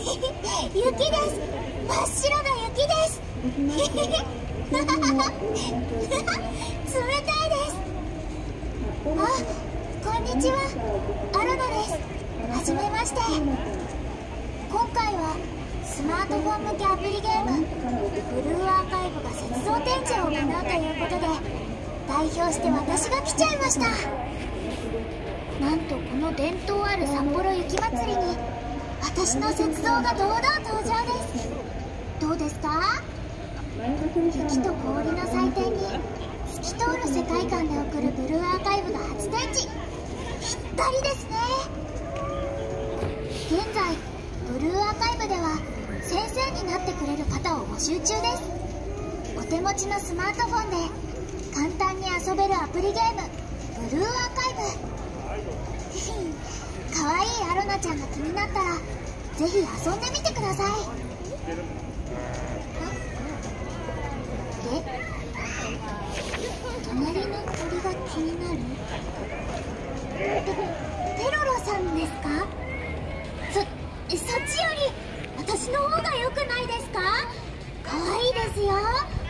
雪です。真っ白な雪です。冷たいです。あ、こんにちは。アロナです。はじめまして。今回はスマートフォン向けアプリゲームブルーアーカイブが雪像展示を行うということで、代表して私が来ちゃいました。なんとこの伝統ある札幌雪まつりに私の雪像が堂々登場です。どうですか？雪と氷の祭典に透き通る世界観で送るブルーアーカイブが初展示。ぴったりですね。現在ブルーアーカイブでは先生になってくれる方を募集中です。お手持ちのスマートフォンで簡単に遊べるアプリゲームブルーアーカイブ。かわいいアロナちゃんが気になったらぜひ遊んでみてください。隣の鳥が気になる。ペロロさんですか？そっちより私の方が良くないですか？可愛いですよ。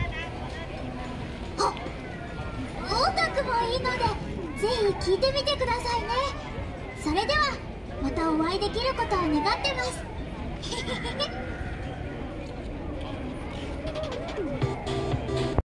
あ、音楽もいいのでぜひ聴いてみてくださいね。それではまたお会いできることを願ってます。